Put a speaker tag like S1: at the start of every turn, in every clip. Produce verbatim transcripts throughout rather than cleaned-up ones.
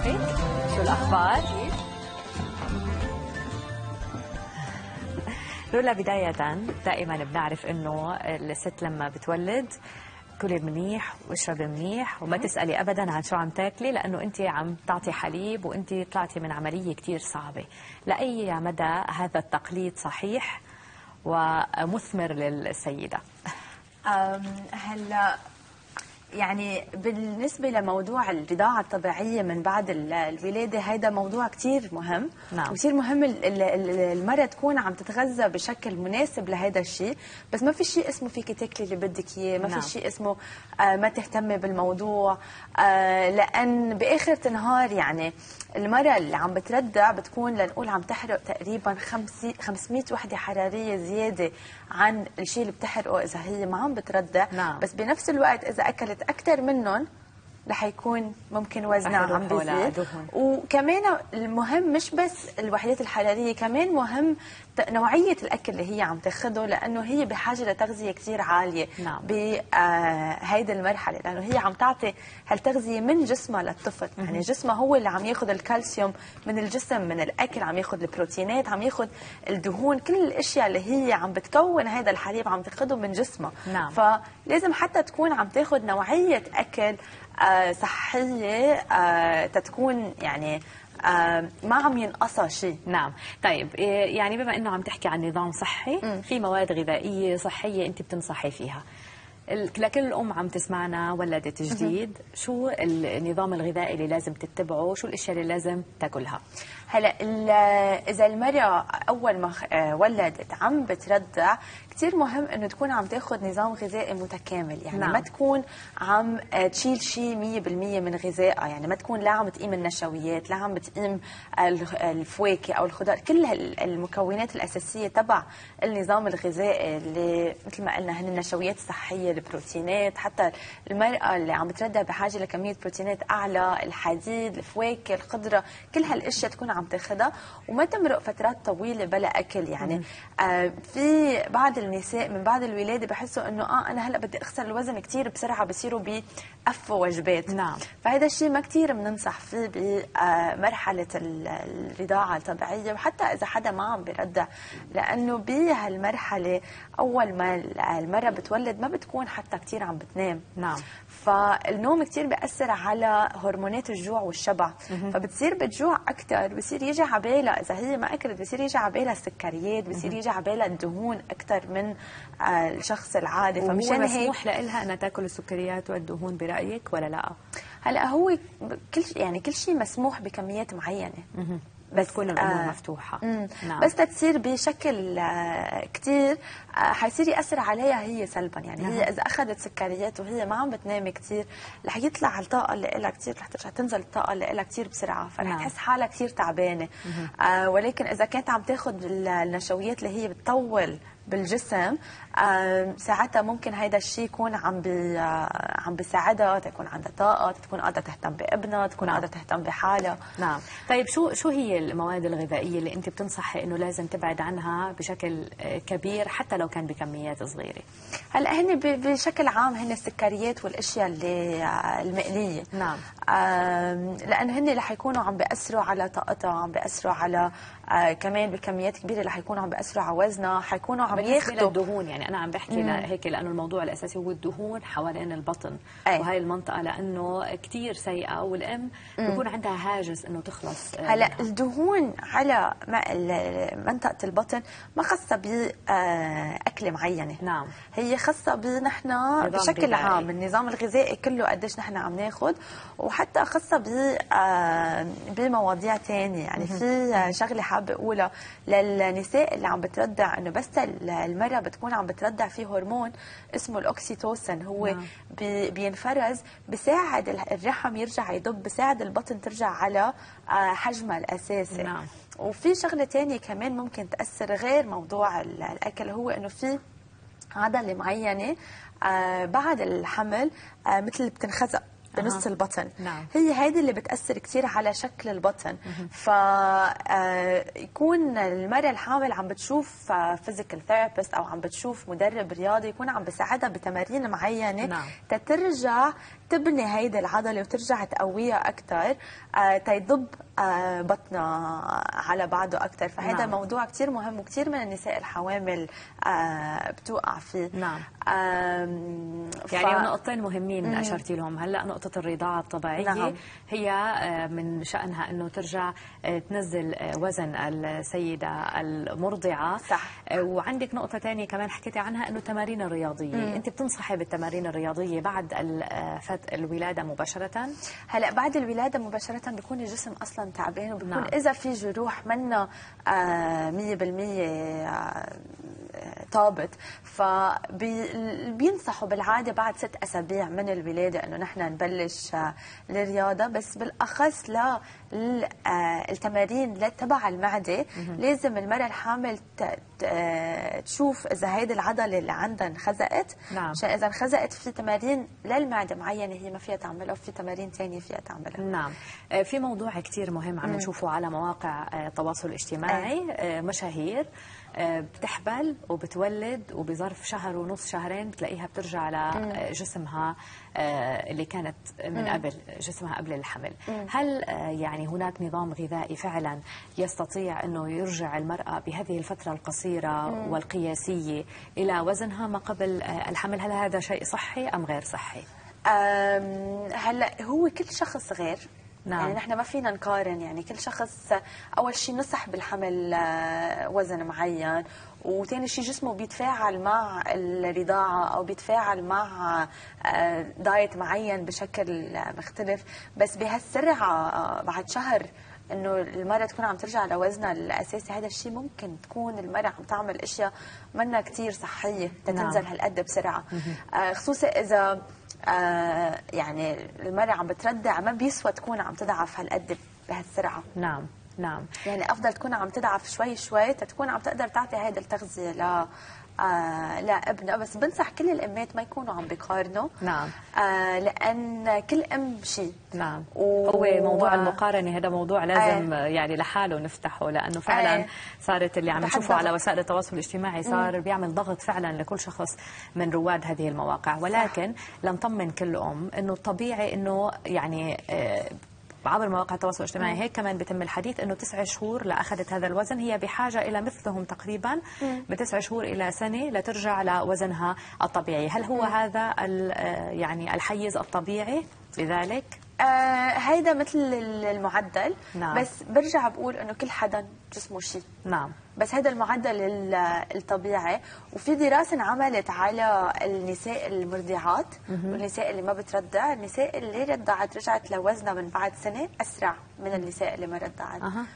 S1: كيفك؟ شو الأخبار؟ رولا، بداية دائما بنعرف إنه الست لما بتولد كلي منيح واشربي منيح وما تسألي أبدا عن شو عم تاكلي، لأنه أنت عم تعطي حليب وأنت طلعتي من عملية كتير صعبة. لأي مدى هذا التقليد صحيح ومثمر للسيدة؟
S2: هلا يعني بالنسبة لموضوع الرضاعة الطبيعية من بعد الولادة، هيدا موضوع كتير مهم.
S1: نعم.
S2: وكتير مهم المرأة تكون عم تتغذى بشكل مناسب لهيدا الشيء، بس ما في شيء اسمه فيك تاكلي اللي بدك اياه، ما
S1: نعم.
S2: في شيء اسمه آه ما تهتمي بالموضوع، آه لأن بآخر النهار يعني المرأة اللي عم بترضع بتكون لنقول عم تحرق تقريبا خمسمية وحدة حرارية زيادة عن الشيء اللي بتحرقه إذا هي ما عم بترضع.
S1: نعم.
S2: بس بنفس الوقت إذا أكلت أكثر منهم رح يكون ممكن وزنها عم بيزيد. وكمان المهم مش بس الوحدات الحرارية، كمان مهم نوعية الأكل اللي هي عم تاخده، لأنه هي بحاجة لتغذية كتير عالية.
S1: نعم.
S2: بهيدي المرحلة، لأنه هي عم تعطي هالتغذية من جسمها للطفل. يعني جسمها هو اللي عم ياخذ الكالسيوم من الجسم، من الأكل، عم ياخذ البروتينات، عم ياخذ الدهون، كل الأشياء اللي هي عم بتكون هذا الحليب عم تاخده من جسمها.
S1: نعم.
S2: فلازم حتى تكون عم تاخذ نوعية أكل آه صحية آه تتكون يعني آه ما عم ينقصها شيء.
S1: نعم. طيب يعني بما انه عم تحكي عن نظام صحي، م. في مواد غذائيه صحيه انت بتنصحي فيها لكل ام عم تسمعنا ولدت جديد، م. شو النظام الغذائي اللي لازم تتبعه؟ شو الاشياء اللي لازم تاكلها؟
S2: هلا اذا المراه اول ما ولدت عم بترضع، كثير مهم انه تكون عم تاخذ نظام غذائي متكامل. يعني نعم. ما تكون عم تشيل شيء مية بالمية من غذائها، يعني ما تكون لا عم تقيم النشويات، لا عم بتقيم الفواكه او الخضار، كل المكونات الاساسيه تبع النظام الغذائي اللي مثل ما قلنا هن النشويات الصحيه، البروتينات. حتى المراه اللي عم بترضع بحاجه لكميه بروتينات اعلى، الحديد، الفواكه، الخضره، كل هالاشياء تكون عم تاخذها، وما تمرق فترات طويله بلا اكل. يعني آه في بعض النساء من بعد الولاده بحسوا انه اه انا هلا بدي اخسر الوزن كثير بسرعه، بصيروا بيقفوا وجبات.
S1: نعم.
S2: فهذا الشيء ما كثير بننصح فيه بمرحله الرضاعه الطبيعيه، وحتى اذا حدا ما عم بيرضع، لانه بهالمرحله اول ما المراه بتولد ما بتكون حتى كثير عم بتنام.
S1: نعم.
S2: فالنوم كثير بيأثر على هرمونات الجوع والشبع، فبتصير بتجوع اكثر، بصير يجي على بالها اذا هي ما اكلت، بصير يجي على بالها السكريات، بصير يجي على بالها الدهون اكثر من الشخص العادي.
S1: فمشان هيك مسموح لها انها تاكل السكريات والدهون برايك ولا لا؟
S2: هلا هو كل يعني كل شيء مسموح بكميات معينه،
S1: بس تكون الامور آه مفتوحه.
S2: نعم. بس تتصير بشكل آه كثير آه حيصير ياثر عليها هي سلبا. يعني نعم. هي اذا اخذت سكريات وهي ما عم بتنام كثير، رح يطلع الطاقه اللي لها كثير، رح ترجع تنزل الطاقه اللي لها كثير بسرعه، فرح نعم. تحس حالها كثير تعبانه. آه ولكن اذا كانت عم تاخذ النشويات اللي هي بتطول بالجسم، آه ساعتها ممكن هيدا الشيء يكون عم بي آه عم بيساعدها تكون عندها طاقه، تكون قادره تهتم بابنها، تكون
S1: نعم.
S2: قادره تهتم بحالها.
S1: نعم. طيب شو شو هي المواد الغذائيه اللي انت بتنصحي انه لازم تبعد عنها بشكل كبير حتى لو كان بكميات صغيره؟
S2: هلا هن بشكل عام هن السكريات والاشياء اللي المقليه.
S1: نعم.
S2: آه لان هن رح يكونوا عم بياثروا على طاقتها، عم بياثروا على آه كمان بكميات كبيره رح يكونوا عم بياثروا على وزنها، حيكونوا عم ياخذوا
S1: الدهون. يعني انا عم بحكي هيك لانه الموضوع الاساسي هو الدهون حوالين البطن.
S2: أي.
S1: وهي المنطقه لانه كثير سيئه، والام بيكون عندها هاجس انه تخلص.
S2: هلا الدهون على منطقه البطن ما خاصه باكله معينه.
S1: نعم.
S2: هي خاصه بنحن بشكل غذائي. عام النظام الغذائي كله قديش نحن عم ناخذ، وحتى خاصه بمواضيع ثانيه. يعني في شغله حابه اقولها للنساء اللي عم بترضع، انه بس المراه بتكون عم بترضع فيه هرمون اسمه الاوكسيتوسين، هو نعم. بي بينفرز بيساعد الرحم يرجع يدب، بيساعد البطن ترجع على حجمها الاساسي.
S1: نعم.
S2: وفي شغله ثانيه كمان ممكن تاثر غير موضوع الاكل، هو انه في عضله معينه بعد الحمل مثل بتنخزق. بنص
S1: أه.
S2: البطن.
S1: نعم.
S2: هي هيدي اللي بتاثر كثير على شكل البطن. فيكون المراه الحامل عم بتشوف فيزيكال ثيرابيست او عم بتشوف مدرب رياضي يكون عم بساعدها بتمارين معينه.
S1: نعم.
S2: تترجع تبني هيدي العضله وترجع تقويها اكثر، تيضب بطنها على بعضه اكثر. فهذا
S1: نعم.
S2: موضوع كثير مهم وكثير من النساء الحوامل بتوقع فيه.
S1: نعم.
S2: ف...
S1: يعني نقطتين مهمين اشرتي لهم. هلا نقطه الرضاعه الطبيعيه. نعم. هي من شانها انه ترجع تنزل وزن السيده المرضعه.
S2: صح.
S1: وعندك نقطه ثانيه كمان حكيتي عنها، انه التمارين الرياضيه. مم. انت بتنصحي بالتمارين الرياضيه بعد الولاده مباشره؟
S2: هلا بعد الولاده مباشره بيكون الجسم اصلا تعبان، وبيكون
S1: نعم.
S2: اذا في جروح منا مية بالمية طابت، فبينصحوا بالعاده بعد ست اسابيع من الولاده انه نحن نبلش الرياضه. بس بالاخص للتمارين تبع المعده لازم المراه الحامل تشوف اذا هيدي العضله اللي عندها انخزقت.
S1: نعم.
S2: عشان اذا انخزقت في تمارين للمعده معينه هي ما فيها تعملها، وفي تمارين ثانيه فيها تعملها.
S1: نعم. في موضوع كثير مهم عم نشوفه على مواقع التواصل الاجتماعي. أه. مشاهير بتحبل وبتولد وبظرف شهر ونص شهرين بتلاقيها بترجع لجسمها اللي كانت من قبل، جسمها قبل الحمل. هل يعني هناك نظام غذائي فعلا يستطيع انه يرجع المرأة بهذه الفترة القصيرة والقياسية الى وزنها ما قبل الحمل؟ هل هذا شيء صحي ام غير صحي؟
S2: هلا هو كل شخص غير. نعم. يعني نحن ما فينا نقارن. يعني كل شخص اول شيء نصح بالحمل وزن معين، وثاني شيء جسمه بيتفاعل مع الرضاعه او بيتفاعل مع دايت معين بشكل مختلف. بس بهالسرعه بعد شهر انه المراه تكون عم ترجع لوزنها الاساسي، هذا الشيء ممكن تكون المراه عم تعمل اشياء منا كثير صحيه تنزل. نعم. هالقد بسرعه. خصوصا اذا آه يعني المرأة عم بتردع، ما بيسوى تكون عم تضعف هالقد بهالسرعة.
S1: نعم. نعم.
S2: يعني أفضل تكون عم تضعف شوي شوي تكون عم تقدر تعطي هيدا التغذية ل آه لابنها. بس بنصح كل الامات ما يكونوا عم بيقارنوا.
S1: نعم.
S2: آه لان كل ام شيء.
S1: نعم. و... هو موضوع المقارنه هذا موضوع لازم آه. يعني لحاله نفتحه، لانه فعلا آه. صارت اللي عم نشوفه على وسائل التواصل الاجتماعي صار م. بيعمل ضغط فعلا لكل شخص من رواد هذه المواقع. ولكن لنطمن كل ام انه الطبيعي انه يعني آه عبر مواقع التواصل الاجتماعي هيك كمان بيتم الحديث انه تسع شهور لاخذت هذا الوزن هي بحاجه الى مثلهم تقريبا بتسع شهور الى سنه لترجع لوزنها الطبيعي. هل هو هذا يعني الحيز الطبيعي لذلك؟
S2: آه هيدا مثل المعدل.
S1: نعم.
S2: بس برجع بقول انه كل حدا جسمه شيء.
S1: نعم.
S2: بس هذا المعدل الطبيعي. وفي دراسه انعملت على النساء المرضعات والنساء اللي ما بترضع. النساء اللي رضعت رجعت لوزنها من بعد سنه اسرع من النساء اللي ما رضعت. أه.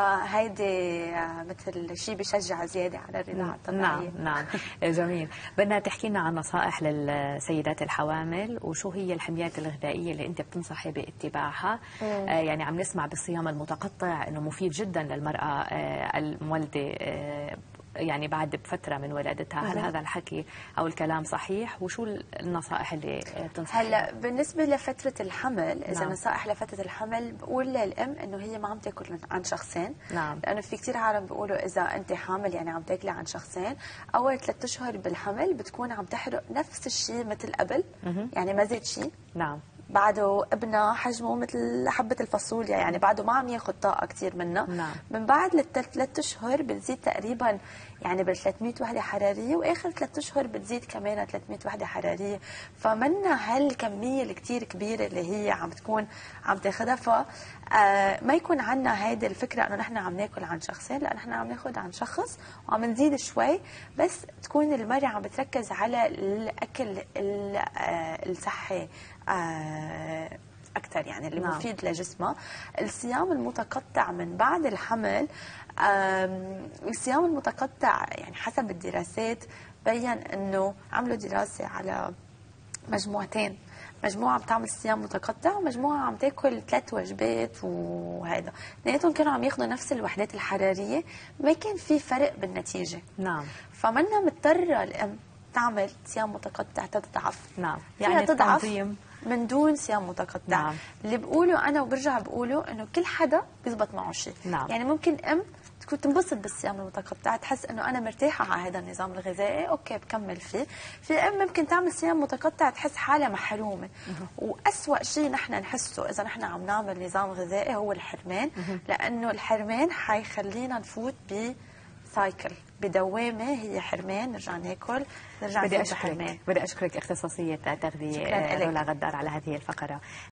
S2: فهيدي مثل شيء بشجع زياده على الرضاعه الطبيعيه.
S1: نعم. نعم. جميل. بدنا تحكي لنا عن نصائح للسيدات الحوامل، وشو هي الحميات الغذائيه اللي انت بتنصحي باتباعها. آه يعني عم نسمع بالصيام المتقطع انه مفيد جدا للمراه آه المولده آه يعني بعد بفتره من ولادتها. هل هذا الحكي او الكلام صحيح؟ وشو النصائح اللي بتنصحيها؟
S2: هلا بالنسبه لفتره الحمل، اذا نعم. نصائح لفتره الحمل بقول للام انه هي ما عم تاكل عن شخصين.
S1: نعم.
S2: لانه في كثير عالم بيقولوا اذا انت حامل يعني عم تاكلي عن شخصين. اول ثلاث اشهر بالحمل بتكون عم تحرق نفس الشيء مثل قبل. يعني ما زاد شيء.
S1: نعم. بعده
S2: ابنها حجمه مثل حبه الفاصوليا، يعني بعده ما عم ياخذ طاقه كثير منها.
S1: نعم.
S2: من بعد الثلاث اشهر بتزيد تقريبا يعني بال ثلاثمية وحده حراريه، واخر ثلاث اشهر بتزيد كمان ثلاثمية وحده حراريه. فمنا هالكميه الكثير كبيره اللي هي عم تكون عم تاخذها. ف آه ما يكون عندنا هيدي الفكره انه نحن عم ناكل عن شخصين، لا نحن عم ناخذ عن شخص وعم نزيد شوي. بس تكون المراه عم بتركز على الاكل الصحي آه اكثر، يعني اللي نعم. مفيد لجسمها. الصيام المتقطع من بعد الحمل، الصيام المتقطع يعني حسب الدراسات بين انه عملوا دراسه على مجموعتين، مجموعه عم تعمل صيام متقطع ومجموعه عم تاكل ثلاث وجبات وهذا، اثنيناتهم كانوا عم ياخذوا نفس الوحدات الحراريه، ما كان في فرق بالنتيجه.
S1: نعم.
S2: فمنا مضطره الام تعمل صيام متقطع تضعف.
S1: نعم.
S2: يعني تضعف
S1: التنظيم
S2: من دون صيام متقطع.
S1: نعم.
S2: اللي بقوله انا وبرجع بقوله انه كل حدا بيزبط معه شيء.
S1: نعم.
S2: يعني ممكن ام تكون تنبسط بالصيام المتقطع، تحس انه انا مرتاحه على هذا النظام الغذائي، اوكي بكمل فيه. في ام ممكن تعمل صيام متقطع تحس حالها محرومه. واسوأ شيء نحن نحسه اذا نحن عم نعمل نظام غذائي هو الحرمان، لانه الحرمان حيخلينا نفوت ب سايكل، بدوامه هي حرمان، نرجع ناكل، نرجع
S1: بدي
S2: نفوت بحرمان.
S1: اشكرك بدي اشكرك اختصاصيه تغذيه رولا غدار على هذه الفقره.